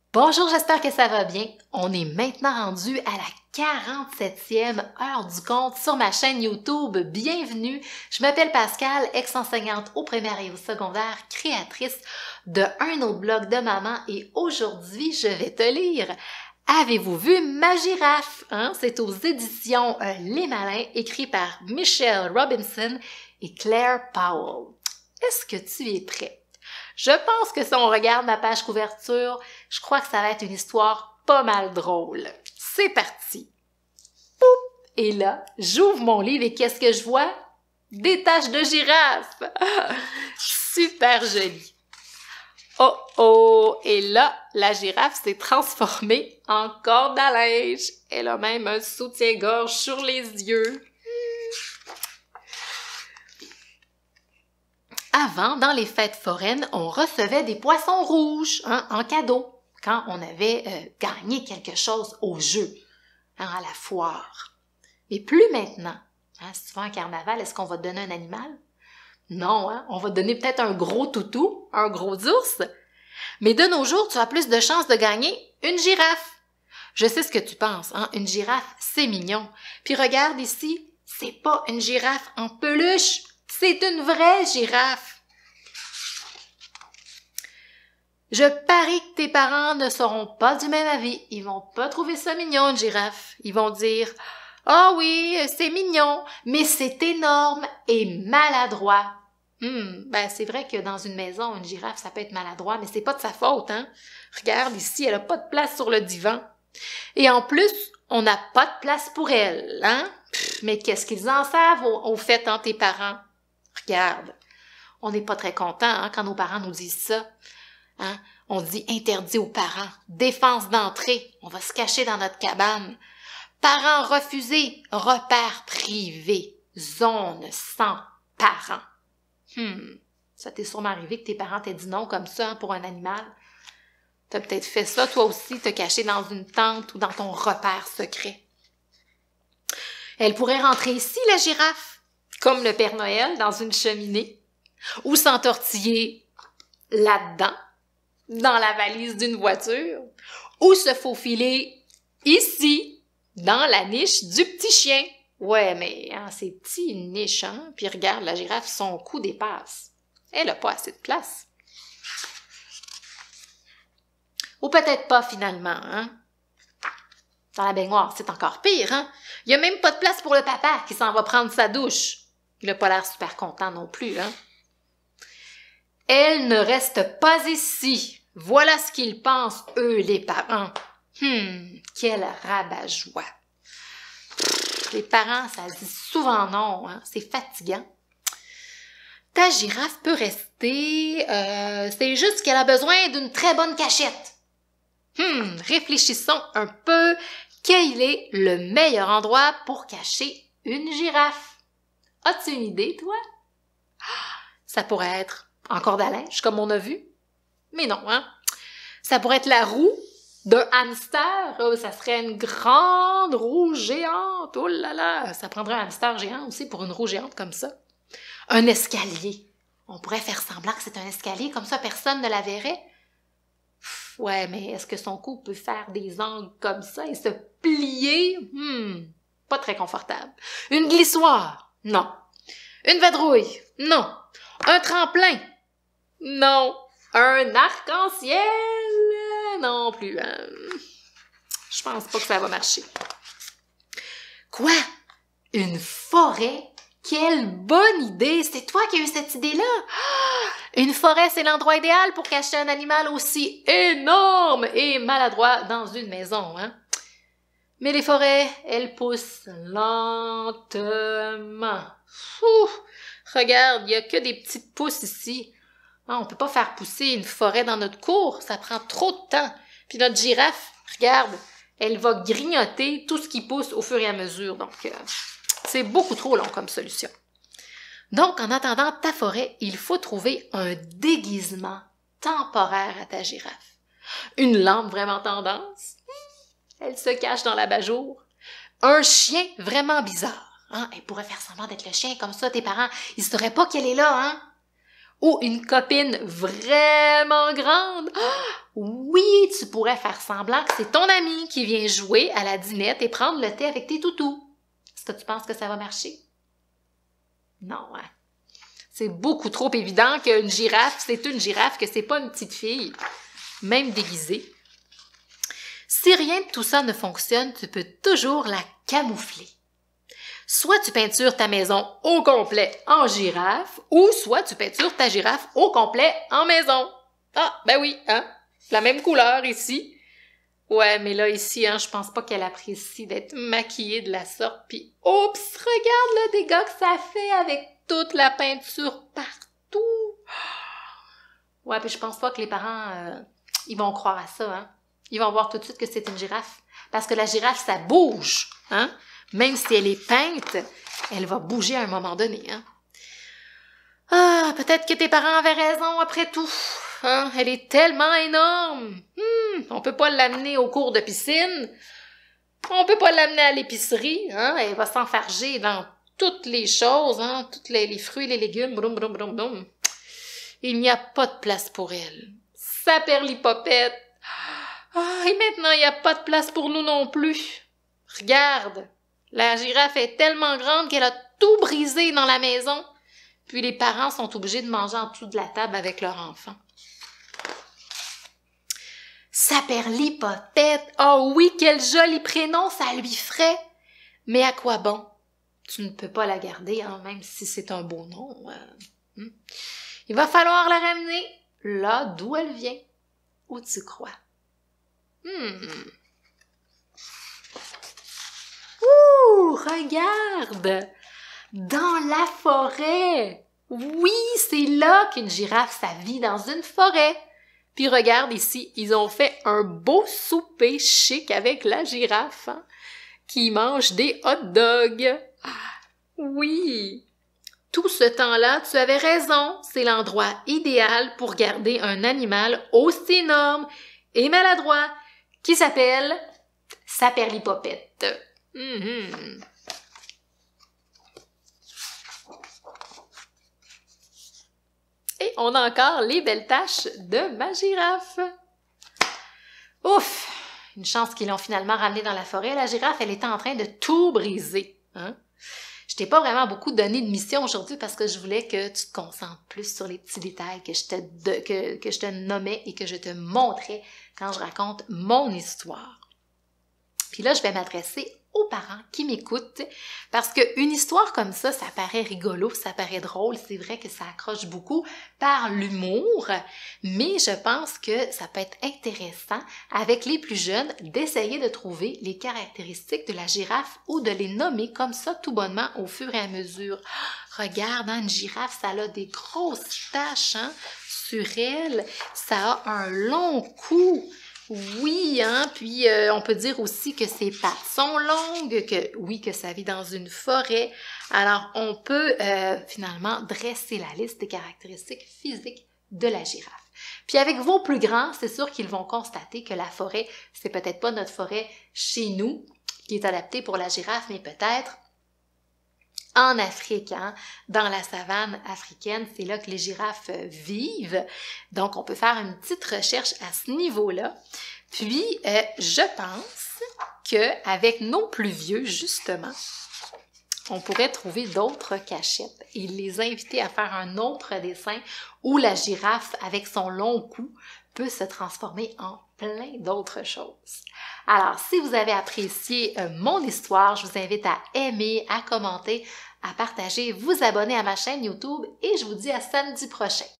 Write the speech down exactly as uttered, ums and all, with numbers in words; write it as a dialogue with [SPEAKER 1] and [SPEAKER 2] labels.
[SPEAKER 1] Bonjour, j'espère que ça va bien. On est maintenant rendu à la quarante-septième heure du compte sur ma chaîne YouTube. Bienvenue, je m'appelle Pascal, ex-enseignante au primaire et au secondaire, créatrice de un autre blog de maman et aujourd'hui, je vais te lire « Avez-vous vu ma girafe? Hein? » C'est aux éditions euh, Les Malins, écrit par Michelle Robinson et Claire Powell. Est-ce que tu es prêt? Je pense que si on regarde ma page couverture, je crois que ça va être une histoire pas mal drôle. C'est parti! Poup! Et là, j'ouvre mon livre et qu'est-ce que je vois? Des taches de girafe! Super joli! Oh oh! Et là, la girafe s'est transformée en corde à linge. Elle a même un soutien-gorge sur les yeux. Avant, dans les fêtes foraines, on recevait des poissons rouges hein, en cadeau quand on avait euh, gagné quelque chose au jeu, hein, à la foire. Mais plus maintenant. Hein, si tu vas en carnaval, est-ce qu'on va te donner un animal? Non, hein, on va te donner peut-être un gros toutou, un gros ours. Mais de nos jours, tu as plus de chances de gagner une girafe. Je sais ce que tu penses, hein, une girafe, c'est mignon. Puis regarde ici, c'est pas une girafe en peluche. C'est une vraie girafe. Je parie que tes parents ne seront pas du même avis. Ils vont pas trouver ça mignon, une girafe. Ils vont dire « Ah oui, c'est mignon, mais c'est énorme et maladroit. Hmm, » Ben, c'est vrai que dans une maison, une girafe, ça peut être maladroit, mais c'est pas de sa faute, hein. Regarde ici, elle a pas de place sur le divan. Et en plus, on n'a pas de place pour elle, hein. Pff, mais qu'est-ce qu'ils en savent au, au fait, hein, tes parents? Regarde, on n'est pas très content hein, quand nos parents nous disent ça. Hein? On dit interdit aux parents, défense d'entrée, on va se cacher dans notre cabane. Parents refusés, repères privés, zone sans parents. Hmm, ça t'est sûrement arrivé que tes parents t'aient dit non comme ça hein, pour un animal. T'as peut-être fait ça toi aussi, te cacher dans une tente ou dans ton repère secret. Elle pourrait rentrer ici, la girafe. Comme le Père Noël dans une cheminée, ou s'entortiller là-dedans, dans la valise d'une voiture, ou se faufiler ici, dans la niche du petit chien. Ouais, mais hein, c'est petit, une niche, hein? Puis regarde, la girafe, son cou dépasse. Elle n'a pas assez de place. Ou peut-être pas finalement, hein? Dans la baignoire, c'est encore pire, hein? Il n'y a même pas de place pour le papa qui s'en va prendre sa douche. Il n'a pas l'air super content non plus, hein? Elle ne reste pas ici. Voilà ce qu'ils pensent, eux, les parents. Hum, quel rabat-joie. Les parents, ça dit souvent non, hein? C'est fatigant. Ta girafe peut rester, euh, c'est juste qu'elle a besoin d'une très bonne cachette. Hum, réfléchissons un peu. Quel est le meilleur endroit pour cacher une girafe? As-tu une idée, toi? Ça pourrait être en corde à linge, comme on a vu. Mais non, hein? Ça pourrait être la roue d'un hamster. Oh, ça serait une grande roue géante. Oh là là! Ça prendrait un hamster géant aussi pour une roue géante comme ça. Un escalier. On pourrait faire semblant que c'est un escalier, comme ça personne ne la verrait. Ouais, mais est-ce que son cou peut faire des angles comme ça et se plier? Hmm, pas très confortable. Une glissoire. Non. Une vadrouille? Non. Un tremplin? Non. Un arc-en-ciel? Non plus. Hein? Je pense pas que ça va marcher. Quoi? Une forêt? Quelle bonne idée! C'est toi qui as eu cette idée-là? Ah! Une forêt, c'est l'endroit idéal pour cacher un animal aussi énorme et maladroit dans une maison, hein? Mais les forêts, elles poussent lentement. Ouh, regarde, il n'y a que des petites pousses ici. Ah, on ne peut pas faire pousser une forêt dans notre cour, ça prend trop de temps. Puis notre girafe, regarde, elle va grignoter tout ce qui pousse au fur et à mesure. Donc, euh, c'est beaucoup trop long comme solution. Donc, en attendant ta forêt, il faut trouver un déguisement temporaire à ta girafe. Une lampe vraiment tendance. Elle se cache dans l'abat-jour. Un chien vraiment bizarre. Hein? Elle pourrait faire semblant d'être le chien, comme ça, tes parents, ils ne sauraient pas qu'elle est là, hein? Ou une copine vraiment grande. Ah! Oui, tu pourrais faire semblant que c'est ton ami qui vient jouer à la dinette et prendre le thé avec tes toutous. Est-ce que tu penses que ça va marcher? Non, hein? C'est beaucoup trop évident qu'une girafe, c'est une girafe, que c'est pas une petite fille, même déguisée. Si rien de tout ça ne fonctionne, tu peux toujours la camoufler. Soit tu peintures ta maison au complet en girafe, ou soit tu peintures ta girafe au complet en maison. Ah, ben oui, hein? La même couleur ici. Ouais, mais là, ici, hein, je pense pas qu'elle apprécie d'être maquillée de la sorte. Puis, oups, regarde le dégât que ça fait avec toute la peinture partout. Ouais, puis je pense pas que les parents, euh, ils vont croire à ça, hein. Ils vont voir tout de suite que c'est une girafe. Parce que la girafe, ça bouge, hein. Même si elle est peinte, elle va bouger à un moment donné, hein. Ah, peut-être que tes parents avaient raison après tout. Hein? Elle est tellement énorme. Hmm, on peut pas l'amener au cours de piscine. On peut pas l'amener à l'épicerie. Hein? Elle va s'enfarger dans toutes les choses, hein? Tous les, les fruits, les légumes. Broum, broum, broum, broum. Il n'y a pas de place pour elle. Sa perlipopette. Ah, et maintenant, il n'y a pas de place pour nous non plus. Regarde, la girafe est tellement grande qu'elle a tout brisé dans la maison. Puis les parents sont obligés de manger en dessous de la table avec leur enfant. Sa perlipopette, oh oui, quel joli prénom ça lui ferait! Mais à quoi bon? Tu ne peux pas la garder, hein, même si c'est un beau nom. Euh, hmm. Il va falloir la ramener là d'où elle vient. Où tu crois? Hmm. Ouh, regarde! Dans la forêt! Oui, c'est là qu'une girafe, ça vit dans une forêt. Puis regarde ici, ils ont fait un beau souper chic avec la girafe, hein, qui mange des hot dogs. Oui, tout ce temps-là, tu avais raison, c'est l'endroit idéal pour garder un animal aussi énorme et maladroit qui s'appelle sa perlipopette. Mm-hmm. Et on a encore les belles taches de ma girafe. Ouf! Une chance qu'ils l'ont finalement ramenée dans la forêt. La girafe, elle était en train de tout briser. Hein? Je t'ai pas vraiment beaucoup donné de mission aujourd'hui parce que je voulais que tu te concentres plus sur les petits détails que je te, de, que, que je te nommais et que je te montrais quand je raconte mon histoire. Puis là, je vais m'adresser aux parents qui m'écoutent parce qu'une histoire comme ça, ça paraît rigolo, ça paraît drôle, c'est vrai que ça accroche beaucoup par l'humour, mais je pense que ça peut être intéressant avec les plus jeunes d'essayer de trouver les caractéristiques de la girafe ou de les nommer comme ça tout bonnement au fur et à mesure. Regarde, hein, une girafe, ça a des grosses taches hein, sur elle, ça a un long cou. Oui, hein, puis euh, on peut dire aussi que ses pattes sont longues, que oui, que ça vit dans une forêt. Alors, on peut euh, finalement dresser la liste des caractéristiques physiques de la girafe. Puis avec vos plus grands, c'est sûr qu'ils vont constater que la forêt, c'est peut-être pas notre forêt chez nous, qui est adaptée pour la girafe, mais peut-être en Afrique, hein, dans la savane africaine, c'est là que les girafes vivent. Donc, on peut faire une petite recherche à ce niveau-là. Puis, euh, je pense qu'avec nos plus vieux, justement, on pourrait trouver d'autres cachettes et les inviter à faire un autre dessin où la girafe, avec son long cou, peut se transformer en plein d'autres choses. Alors, si vous avez apprécié euh, mon histoire, je vous invite à aimer, à commenter, à partager, vous abonner à ma chaîne YouTube et je vous dis à samedi prochain.